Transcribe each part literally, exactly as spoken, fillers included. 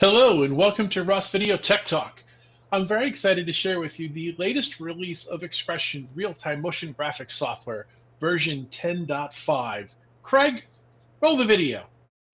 Hello and welcome to Ross Video Tech Talk. I'm very excited to share with you the latest release of XPression real-time motion graphics software, version ten point five. Craig, roll the video.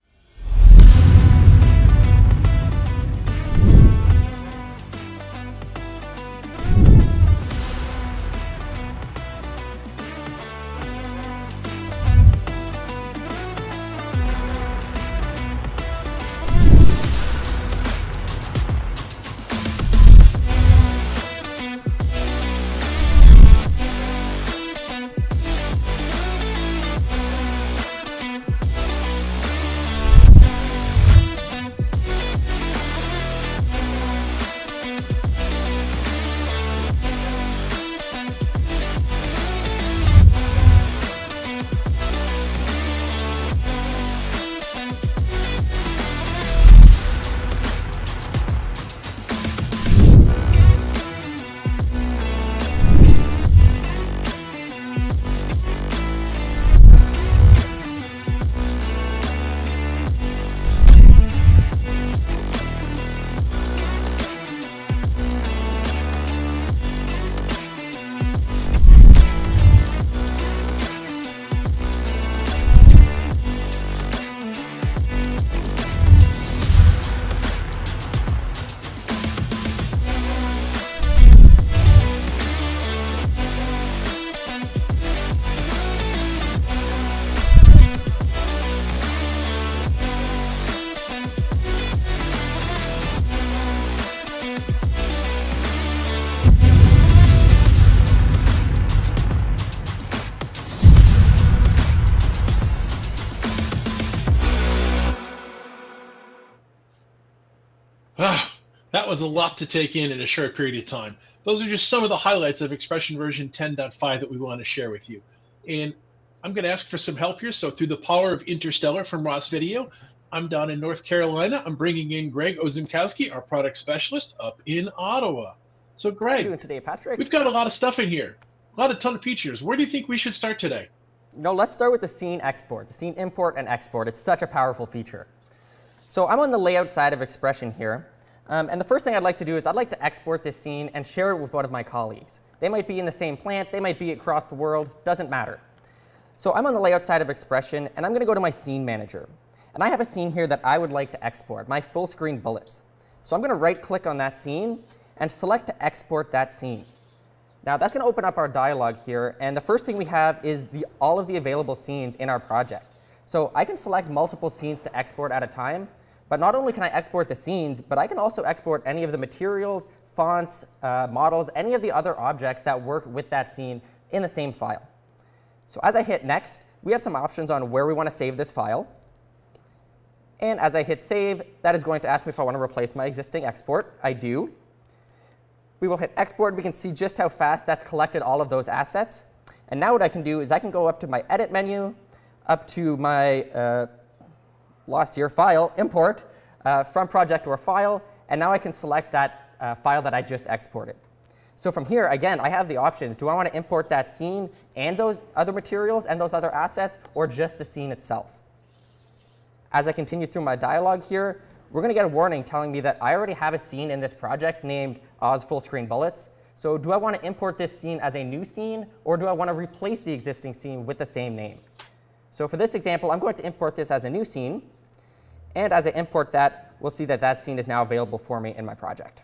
Ah, that was a lot to take in in a short period of time. Those are just some of the highlights of XPression version ten point five that we want to share with you. And I'm going to ask for some help here. So through the power of Interstellar from Ross Video, I'm down in North Carolina. I'm bringing in Greg Ozymkowski, our product specialist, up in Ottawa. So Greg, how are you doing today, Patrick? We've got a lot of stuff in here, a lot of ton of features. Where do you think we should start today? No, let's start with the scene export, the scene import and export. It's such a powerful feature. So I'm on the layout side of XPression here. Um, and the first thing I'd like to do is I'd like to export this scene and share it with one of my colleagues. They might be in the same plant, they might be across the world, doesn't matter. So I'm on the layout side of XPression, and I'm going to go to my scene manager. And I have a scene here that I would like to export, my full screen bullets. So I'm going to right click on that scene and select to export that scene. Now that's going to open up our dialog here, and the first thing we have is the, all of the available scenes in our project. So I can select multiple scenes to export at a time. But not only can I export the scenes, but I can also export any of the materials, fonts, uh, models, any of the other objects that work with that scene in the same file. So as I hit next, we have some options on where we want to save this file. And as I hit save, that is going to ask me if I want to replace my existing export. I do. We will hit export. We can see just how fast that's collected all of those assets. And now what I can do is I can go up to my edit menu, up to my uh, lost here, file, import, uh, from project or file, and now I can select that uh, file that I just exported. So from here, again, I have the options. Do I want to import that scene and those other materials and those other assets, or just the scene itself? As I continue through my dialog here, we're going to get a warning telling me that I already have a scene in this project named Oz Full Screen Bullets. So do I want to import this scene as a new scene, or do I want to replace the existing scene with the same name? So for this example, I'm going to import this as a new scene. And as I import that, we'll see that that scene is now available for me in my project.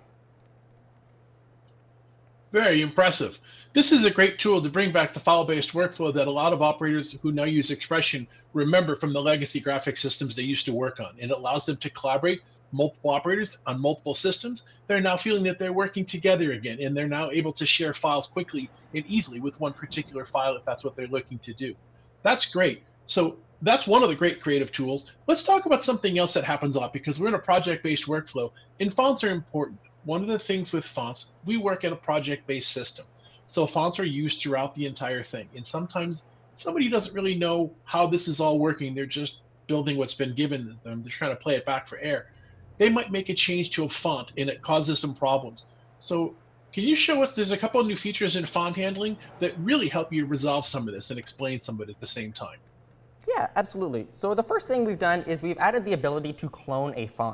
Very impressive. This is a great tool to bring back the file-based workflow that a lot of operators who now use XPression remember from the legacy graphic systems they used to work on. And it allows them to collaborate multiple operators on multiple systems. They're now feeling that they're working together again, and they're now able to share files quickly and easily with one particular file if that's what they're looking to do. That's great. So that's one of the great creative tools. Let's talk about something else that happens a lot, because we're in a project-based workflow, and fonts are important. One of the things with fonts, we work in a project-based system. So fonts are used throughout the entire thing. And sometimes somebody doesn't really know how this is all working. They're just building what's been given to them. They're trying to play it back for air. They might make a change to a font, and it causes some problems. So can you show us, there's a couple of new features in font handling that really help you resolve some of this and explain some of it at the same time? Yeah, absolutely. So the first thing we've done is we've added the ability to clone a font.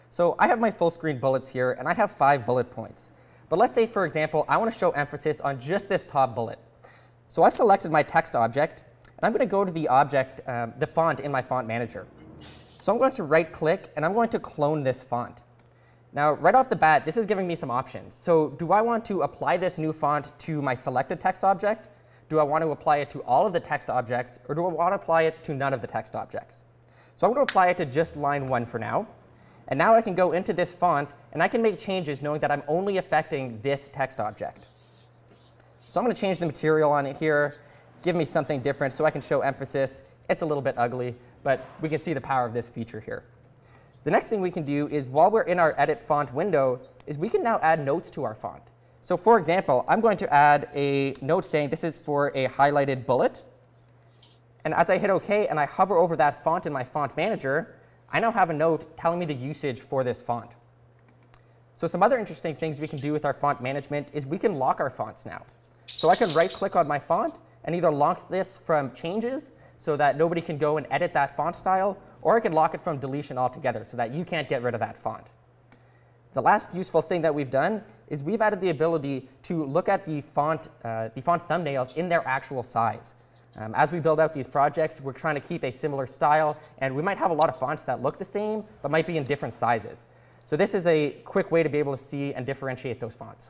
So I have my full screen bullets here, and I have five bullet points. But let's say, for example, I want to show emphasis on just this top bullet. So I've selected my text object, and I'm going to go to the object, um, the font in my font manager. So I'm going to right-click, and I'm going to clone this font. Now, right off the bat, this is giving me some options. So do I want to apply this new font to my selected text object? Do I want to apply it to all of the text objects? Or do I want to apply it to none of the text objects? So I'm going to apply it to just line one for now. And now I can go into this font, and I can make changes knowing that I'm only affecting this text object. So I'm going to change the material on it here, give me something different so I can show emphasis. It's a little bit ugly, but we can see the power of this feature here. The next thing we can do is, while we're in our edit font window, is we can now add notes to our font. So for example, I'm going to add a note saying this is for a highlighted bullet. And as I hit OK and I hover over that font in my font manager, I now have a note telling me the usage for this font. So some other interesting things we can do with our font management is we can lock our fonts now. So I can right-click on my font and either lock this from changes so that nobody can go and edit that font style, or I can lock it from deletion altogether so that you can't get rid of that font. The last useful thing that we've done is we've added the ability to look at the font, uh, the font thumbnails in their actual size. Um, as we build out these projects, we're trying to keep a similar style, and we might have a lot of fonts that look the same, but might be in different sizes. So this is a quick way to be able to see and differentiate those fonts.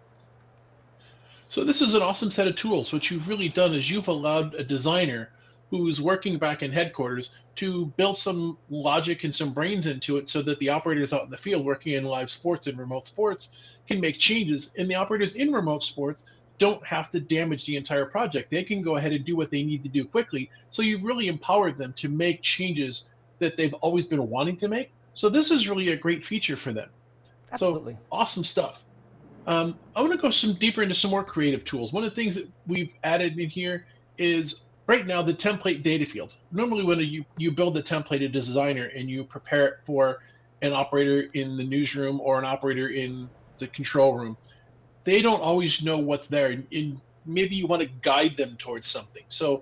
So this is an awesome set of tools. What you've really done is you've allowed a designer who's working back in headquarters to build some logic and some brains into it so that the operators out in the field working in live sports and remote sports can make changes, and the operators in remote sports don't have to damage the entire project. They can go ahead and do what they need to do quickly. So you've really empowered them to make changes that they've always been wanting to make. So this is really a great feature for them. Absolutely. So awesome stuff. Um, I want to go some deeper into some more creative tools. One of the things that we've added in here is right now the template data fields. Normally when you, you build the template as a designer and you prepare it for an operator in the newsroom or an operator in the control room, they don't always know what's there, and, and maybe you want to guide them towards something. So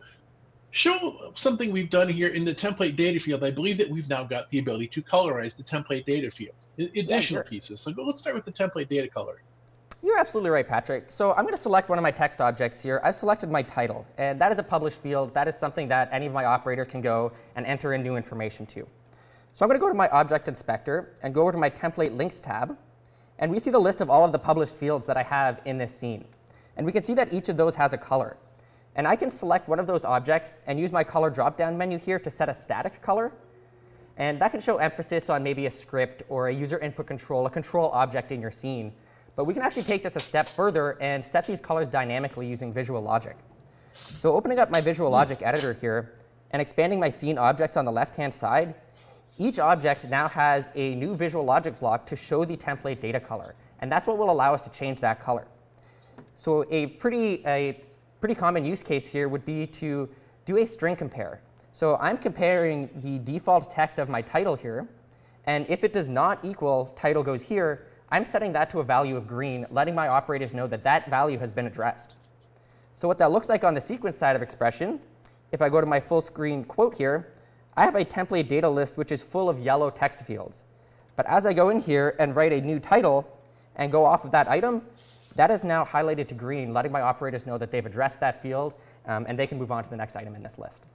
show something we've done here in the template data field. I believe that we've now got the ability to colorize the template data fields, additional yeah, sure. pieces. So let's start with the template data color. You're absolutely right, Patrick. So I'm going to select one of my text objects here. I've selected my title, and that is a published field. That is something that any of my operators can go and enter in new information to. So I'm going to go to my object inspector and go over to my template links tab, and we see the list of all of the published fields that I have in this scene. And we can see that each of those has a color. And I can select one of those objects and use my color drop-down menu here to set a static color. And that can show emphasis on maybe a script or a user input control, a control object in your scene. But we can actually take this a step further and set these colors dynamically using Visual Logic. So opening up my Visual Logic editor here and expanding my scene objects on the left-hand side, each object now has a new Visual Logic block to show the template data color. And that's what will allow us to change that color. So a pretty, a pretty common use case here would be to do a string compare. So I'm comparing the default text of my title here. And if it does not equal title goes here, I'm setting that to a value of green, letting my operators know that that value has been addressed. So what that looks like on the sequence side of XPression, if I go to my full screen quote here, I have a template data list which is full of yellow text fields. But as I go in here and write a new title and go off of that item, that is now highlighted to green, letting my operators know that they've addressed that field, um, and they can move on to the next item in this list.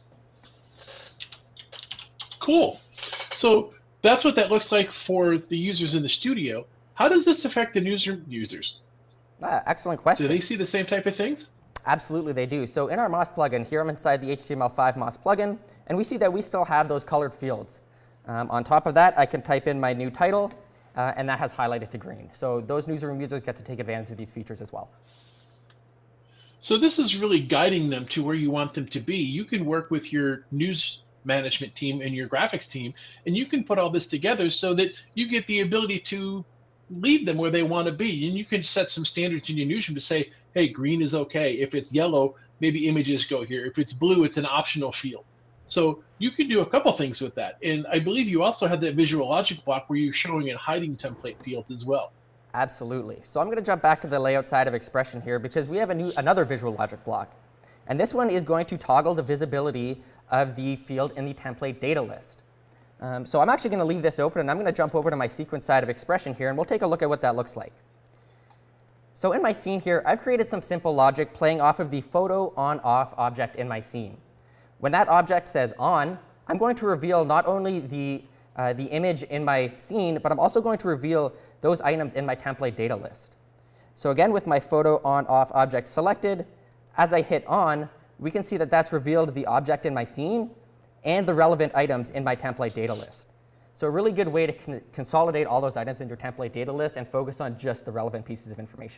Cool. So that's what that looks like for the users in the studio. How does this affect the newsroom users? Ah, excellent question. Do they see the same type of things? Absolutely, they do. So in our Moss plugin, here I'm inside the H T M L five Moss plugin, and we see that we still have those colored fields. Um, on top of that, I can type in my new title, uh, and that has highlighted to green. So those newsroom users get to take advantage of these features as well. So this is really guiding them to where you want them to be. You can work with your news management team and your graphics team, and you can put all this together so that you get the ability to lead them where they want to be. And you can set some standards in your newsroom to say, hey, green is OK. If it's yellow, maybe images go here. If it's blue, it's an optional field. So you can do a couple things with that. And I believe you also have that Visual Logic block where you're showing and hiding template fields as well. Absolutely. So I'm going to jump back to the layout side of XPression here because we have a new, another Visual Logic block. And this one is going to toggle the visibility of the field in the template data list. Um, so I'm actually going to leave this open, and I'm going to jump over to my sequence side of XPression here, and we'll take a look at what that looks like. So in my scene here, I've created some simple logic playing off of the photo on-off object in my scene. When that object says on, I'm going to reveal not only the, uh, the image in my scene, but I'm also going to reveal those items in my template data list. So again, with my photo on-off object selected, as I hit on, we can see that that's revealed the object in my scene and the relevant items in my template data list. So a really good way to con consolidate all those items in your template data list and focus on just the relevant pieces of information.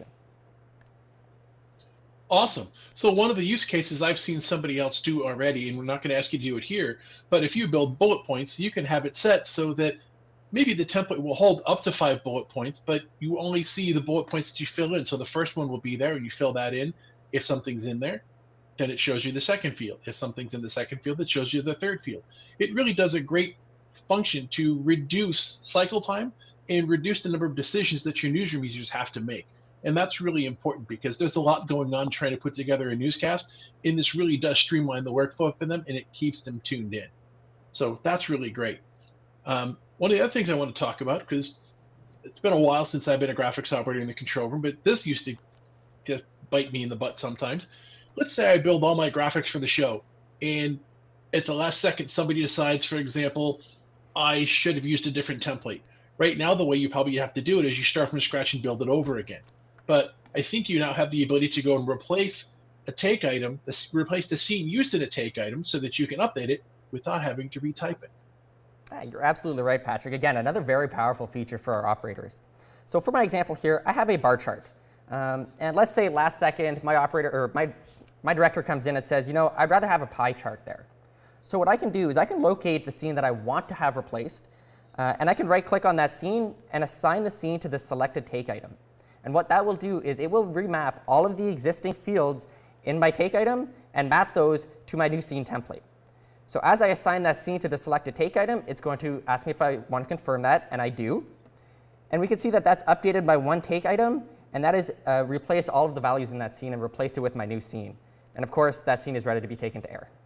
Awesome. So one of the use cases I've seen somebody else do already, and we're not going to ask you to do it here, but if you build bullet points, you can have it set so that maybe the template will hold up to five bullet points, but you only see the bullet points that you fill in. So the first one will be there, and you fill that in. If something's in there, then it shows you the second field. If something's in the second field, it shows you the third field. It really does a great function to reduce cycle time and reduce the number of decisions that your newsroom users have to make. And that's really important because there's a lot going on trying to put together a newscast, and this really does streamline the workflow for them, and it keeps them tuned in. So that's really great. Um, one of the other things I want to talk about, because it's been a while since I've been a graphics operator in the control room, but this used to just bite me in the butt sometimes. Let's say I build all my graphics for the show, and at the last second, somebody decides, for example, I should have used a different template. Right now, the way you probably have to do it is you start from scratch and build it over again. But I think you now have the ability to go and replace a take item, replace the scene used in a take item so that you can update it without having to retype it. Yeah, you're absolutely right, Patrick. Again, another very powerful feature for our operators. So for my example here, I have a bar chart. Um, and let's say last second, my operator or my, my director comes in and says, you know, I'd rather have a pie chart there. So what I can do is I can locate the scene that I want to have replaced, uh, and I can right-click on that scene and assign the scene to the selected take item. And what that will do is it will remap all of the existing fields in my take item and map those to my new scene template. So as I assign that scene to the selected take item, it's going to ask me if I want to confirm that, and I do. And we can see that that's updated by one take item, and that is uh, replaced all of the values in that scene and replaced it with my new scene. And of course, that scene is ready to be taken to air.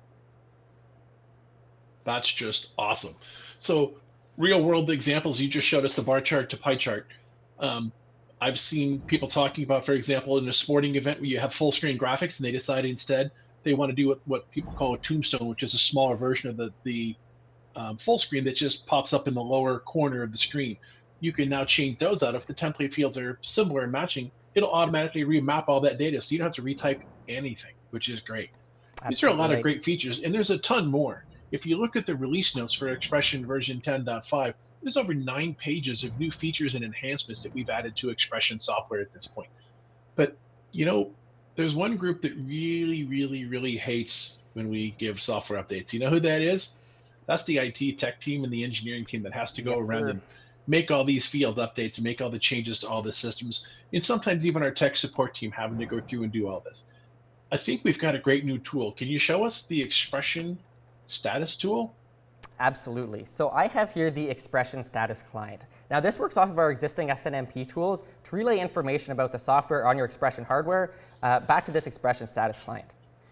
That's just awesome. So real world examples, you just showed us the bar chart to pie chart. Um, I've seen people talking about, for example, in a sporting event where you have full screen graphics and they decide instead they want to do what, what people call a tombstone, which is a smaller version of the, the um, full screen that just pops up in the lower corner of the screen. You can now change those out. If the template fields are similar and matching, it'll automatically remap all that data, so you don't have to retype anything, which is great. Absolutely. These are a lot of great features, and there's a ton more. If you look at the release notes for XPression version ten point five, there's over nine pages of new features and enhancements that we've added to XPression software at this point. But, you know, there's one group that really, really, really hates when we give software updates. You know who that is? That's the I T tech team and the engineering team that has to go yes, around sir. and make all these field updates and make all the changes to all the systems. And sometimes even our tech support team having to go through and do all this. I think we've got a great new tool. Can you show us the XPression status tool? Absolutely. So I have here the XPression status client. Now this works off of our existing S N M P tools to relay information about the software on your XPression hardware uh, back to this XPression status client.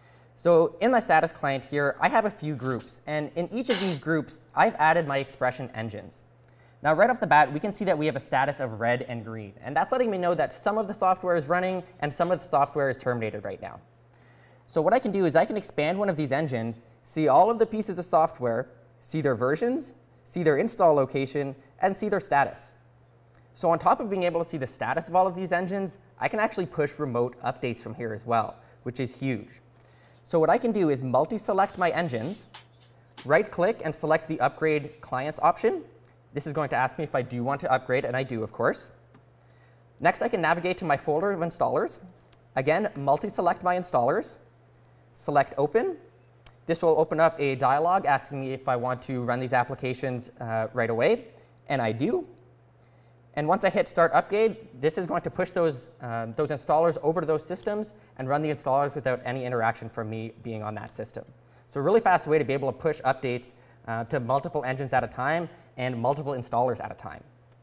So in my status client here, I have a few groups, and in each of these groups, I've added my XPression engines. Now right off the bat, we can see that we have a status of red and green, and that's letting me know that some of the software is running and some of the software is terminated right now. So what I can do is I can expand one of these engines, see all of the pieces of software, see their versions, see their install location, and see their status. So on top of being able to see the status of all of these engines, I can actually push remote updates from here as well, which is huge. So what I can do is multi-select my engines, right-click and select the Upgrade Clients option. This is going to ask me if I do want to upgrade, and I do, of course. Next, I can navigate to my folder of installers. Again, multi-select my installers. Select Open. This will open up a dialog asking me if I want to run these applications uh, right away, and I do. And once I hit Start Upgrade, this is going to push those, uh, those installers over to those systems and run the installers without any interaction from me being on that system. So a really fast way to be able to push updates uh, to multiple engines at a time and multiple installers at a time.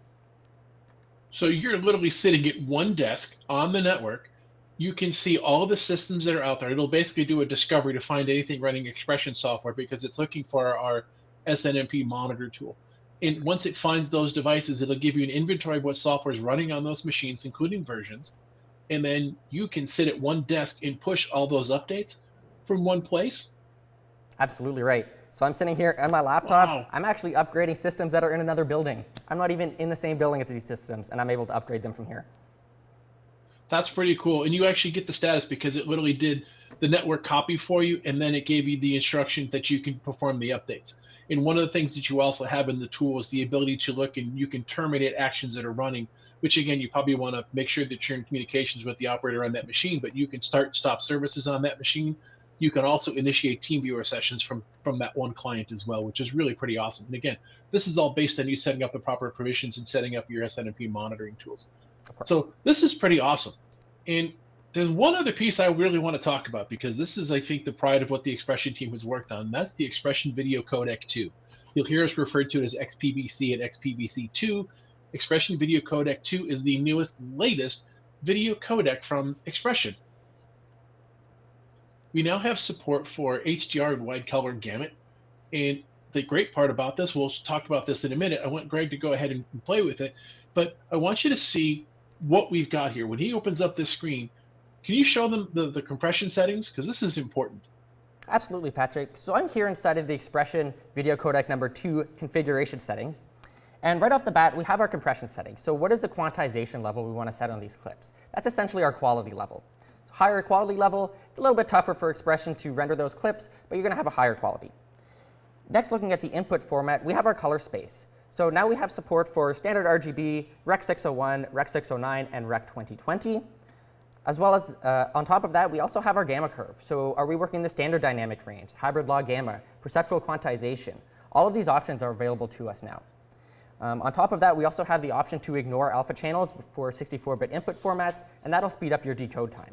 So you're literally sitting at one desk on the network. You can see all the systems that are out there. It'll basically do a discovery to find anything running XPression software because it's looking for our S N M P monitor tool. And once it finds those devices, it'll give you an inventory of what software is running on those machines, including versions. And then you can sit at one desk and push all those updates from one place. Absolutely right. So I'm sitting here on my laptop. Wow. I'm actually upgrading systems that are in another building. I'm not even in the same building as these systems, and I'm able to upgrade them from here. That's pretty cool. And you actually get the status because it literally did the network copy for you, and then it gave you the instruction that you can perform the updates. And one of the things that you also have in the tool is the ability to look and you can terminate actions that are running, which again, you probably want to make sure that you're in communications with the operator on that machine, but you can start and stop services on that machine. You can also initiate team viewer sessions from, from that one client as well, which is really pretty awesome. And again, this is all based on you setting up the proper provisions and setting up your S N M P monitoring tools. So this is pretty awesome. And there's one other piece I really want to talk about, because this is, I think, the pride of what the XPression team has worked on. And that's the XPression Video Codec two. You'll hear us referred to it as X P V C and X P V C two. XPression Video Codec two is the newest, latest video codec from XPression. We now have support for H D R and wide color gamut. And the great part about this, we'll talk about this in a minute. I want Greg to go ahead and play with it, but I want you to see what we've got here. When he opens up this screen, can you show them the, the compression settings? Because this is important. Absolutely, Patrick. So I'm here inside of the XPression Video Codec number two configuration settings. And right off the bat, we have our compression settings. So what is the quantization level we want to set on these clips? That's essentially our quality level. So higher quality level, it's a little bit tougher for XPression to render those clips, but you're going to have a higher quality. Next, looking at the input format, we have our color space. So now we have support for standard R G B, Rec six oh one, Rec six oh nine, and Rec twenty twenty. As well as, uh, on top of that, we also have our gamma curve. So are we working the standard dynamic range, hybrid log gamma, perceptual quantization? All of these options are available to us now. Um, on top of that, we also have the option to ignore alpha channels for sixty-four bit input formats, and that'll speed up your decode time.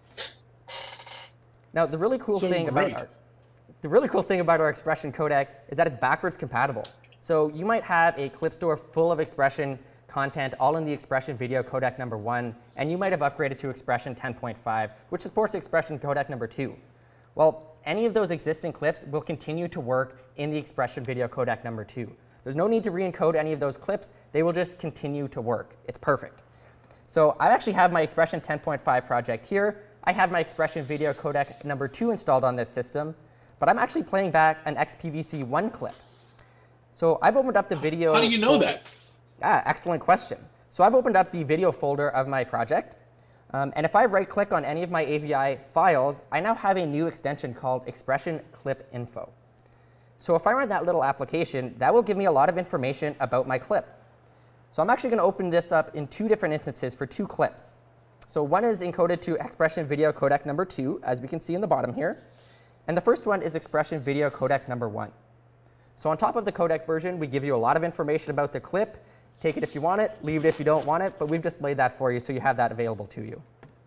Now, the really cool so thing great. about our, the really cool thing about our XPression codec is that it's backwards compatible. So you might have a clip store full of XPression content all in the XPression Video Codec number one, and you might have upgraded to XPression ten point five, which supports XPression Codec number two. Well, any of those existing clips will continue to work in the XPression Video Codec number two. There's no need to re-encode any of those clips. They will just continue to work. It's perfect. So I actually have my XPression ten point five project here. I have my XPression Video Codec number two installed on this system, but I'm actually playing back an X P V C one clip. So I've opened up the video. How do you know folder. that? Ah, excellent question. So I've opened up the video folder of my project. Um, and if I right click on any of my A V I files, I now have a new extension called XPression Clip Info. So if I run that little application, that will give me a lot of information about my clip. So I'm actually going to open this up in two different instances for two clips. So one is encoded to XPression Video Codec number two, as we can see in the bottom here. And the first one is XPression Video Codec number one. So on top of the codec version, we give you a lot of information about the clip. Take it if you want it, leave it if you don't want it, but we've displayed that for you so you have that available to you.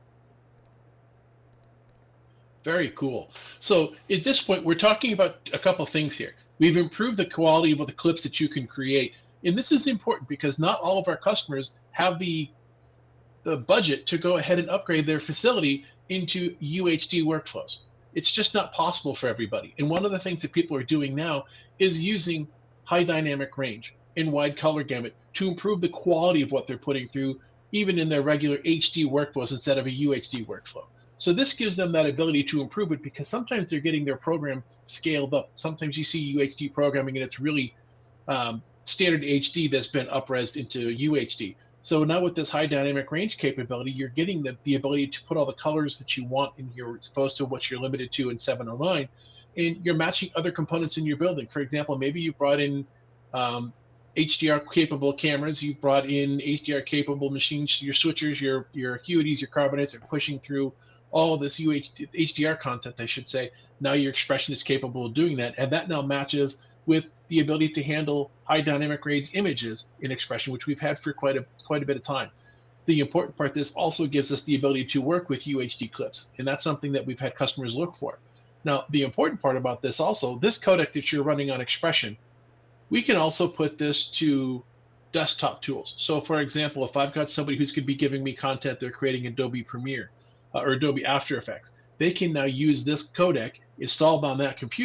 Very cool. So at this point, we're talking about a couple things here. We've improved the quality of the clips that you can create. And this is important because not all of our customers have the, the budget to go ahead and upgrade their facility into U H D workflows. It's just not possible for everybody. And one of the things that people are doing now is using high dynamic range and wide color gamut to improve the quality of what they're putting through, even in their regular H D workflows instead of a U H D workflow. So this gives them that ability to improve it because sometimes they're getting their program scaled up. Sometimes you see U H D programming and it's really um, standard H D that's been up-resed into U H D. So now with this high dynamic range capability, you're getting the, the ability to put all the colors that you want in here as opposed to what you're limited to in seven oh nine. And you're matching other components in your building. For example, maybe you brought in um, H D R capable cameras, you brought in H D R capable machines, your switchers, your, your acuities, your carbonates are pushing through all this U H D, H D R content, I should say. Now your XPression is capable of doing that. And that now matches with the ability to handle high dynamic range images in XPression, which we've had for quite a, quite a bit of time. The important part, this also gives us the ability to work with U H D clips. And that's something that we've had customers look for. Now, the important part about this also, this codec that you're running on XPression, we can also put this to desktop tools. So for example, if I've got somebody who's going to be giving me content, they're creating Adobe Premiere uh, or Adobe After Effects, they can now use this codec installed on that computer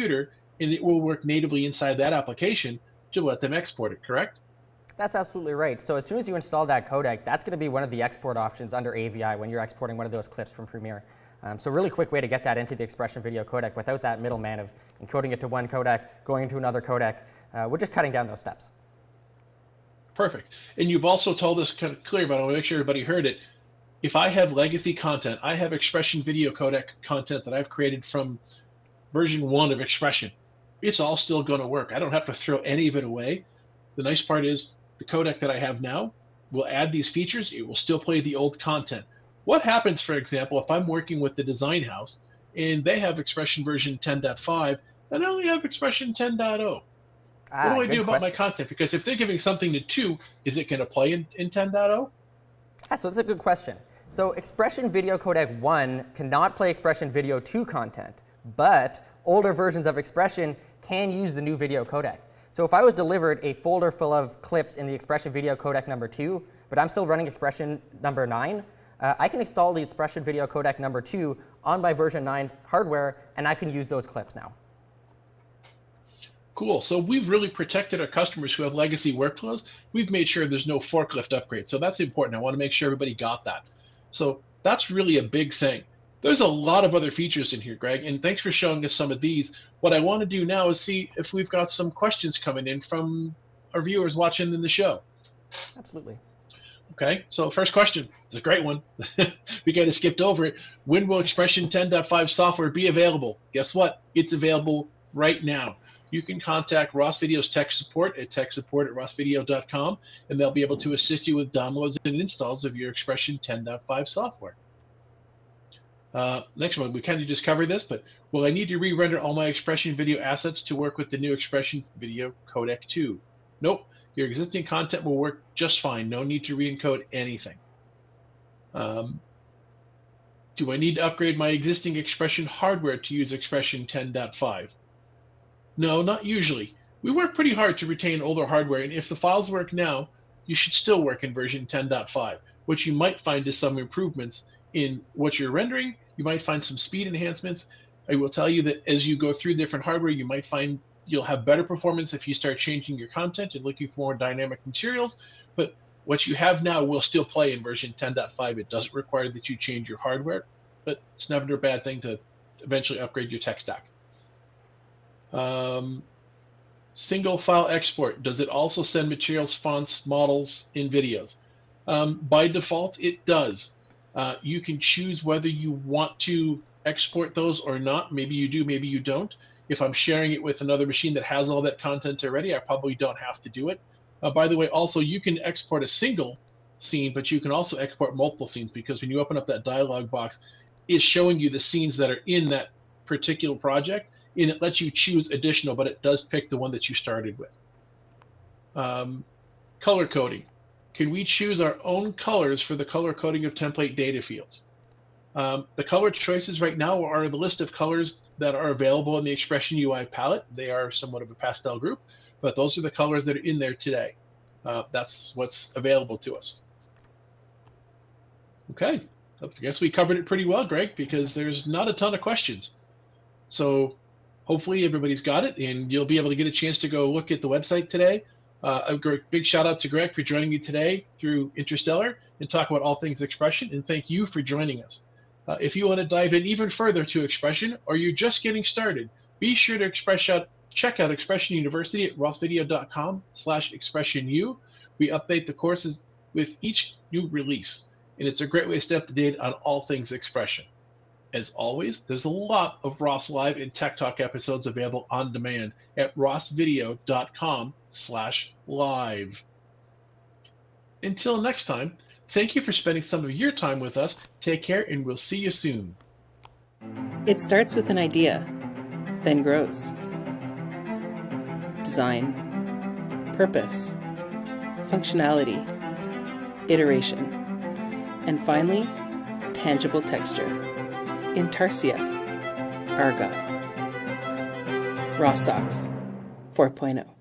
and it will work natively inside that application to let them export it, correct? That's absolutely right. So as soon as you install that codec, that's going to be one of the export options under A V I when you're exporting one of those clips from Premiere. Um, so really quick way to get that into the XPression video codec without that middleman of encoding it to one codec, going into another codec. Uh, we're just cutting down those steps. Perfect. And you've also told us kind of clear, but I want to make sure everybody heard it. If I have legacy content, I have XPression video codec content that I've created from version one of XPression, it's all still going to work. I don't have to throw any of it away. The nice part is the codec that I have now will add these features. It will still play the old content. What happens, for example, if I'm working with the design house and they have XPression version ten point five and I only have XPression ten point oh? Ah, what do I do about question. my content? Because if they're giving something to two, is it going to play in, in ten point oh? Yeah, so that's a good question. So XPression Video Codec one cannot play XPression Video two content, but older versions of XPression can use the new video codec. So if I was delivered a folder full of clips in the XPression Video Codec number two, but I'm still running XPression number nine, uh, I can install the XPression Video Codec number two on my version nine hardware, and I can use those clips now. Cool. So we've really protected our customers who have legacy workflows. We've made sure there's no forklift upgrade. So that's important. I want to make sure everybody got that. So that's really a big thing. There's a lot of other features in here, Greg, and thanks for showing us some of these. What I want to do now is see if we've got some questions coming in from our viewers watching in the show. Absolutely. Okay, so first question. It's a great one. We kind of skipped over it. When will XPression ten point five software be available? Guess what? It's available right now. You can contact Ross Video's tech support at tech support at ross video dot com, and they'll be able to assist you with downloads and installs of your XPression ten point five software. Uh, next one, we kind of just covered this, but will I need to re-render all my XPression video assets to work with the new XPression Video Codec two? Nope. Your existing content will work just fine. No need to re-encode anything. Um, do I need to upgrade my existing XPression hardware to use XPression ten point five? No, not usually. We work pretty hard to retain older hardware, and if the files work now, you should still work in version ten point five. What you might find is some improvements in what you're rendering. You might find some speed enhancements. I will tell you that as you go through different hardware, you might find you'll have better performance if you start changing your content and looking for more dynamic materials. But what you have now will still play in version ten point five. It doesn't require that you change your hardware, but it's never a bad thing to eventually upgrade your tech stack. Um, single file export. Does it also send materials, fonts, models in videos? Um, by default, it does. Uh, you can choose whether you want to export those or not. Maybe you do, maybe you don't. If I'm sharing it with another machine that has all that content already, I probably don't have to do it. Uh, by the way, also, you can export a single scene, but you can also export multiple scenes, because when you open up that dialog box, it's showing you the scenes that are in that particular project, and it lets you choose additional, but it does pick the one that you started with. Um, color coding. Can we choose our own colors for the color coding of template data fields? Um, the color choices right now are the list of colors that are available in the XPression U I palette. They are somewhat of a pastel group, but those are the colors that are in there today. Uh, that's what's available to us. Okay, I guess we covered it pretty well, Greg, because there's not a ton of questions. So hopefully everybody's got it, and you'll be able to get a chance to go look at the website today. Uh, a big shout out to Greg for joining me today through Interstellar and talk about all things XPression, and thank you for joining us. Uh, if you want to dive in even further to XPression, or you're just getting started, be sure to express out, check out XPression University at ross video dot com slash XPressionU. We update the courses with each new release, and it's a great way to stay up to date on all things XPression. As always, there's a lot of Ross Live and Tech Talk episodes available on demand at ross video dot com slash live. Until next time, thank you for spending some of your time with us. Take care, and we'll see you soon. It starts with an idea, then grows. Design, purpose, functionality, iteration, and finally, tangible texture. Intarsia, Argot, Raw Socks four point oh.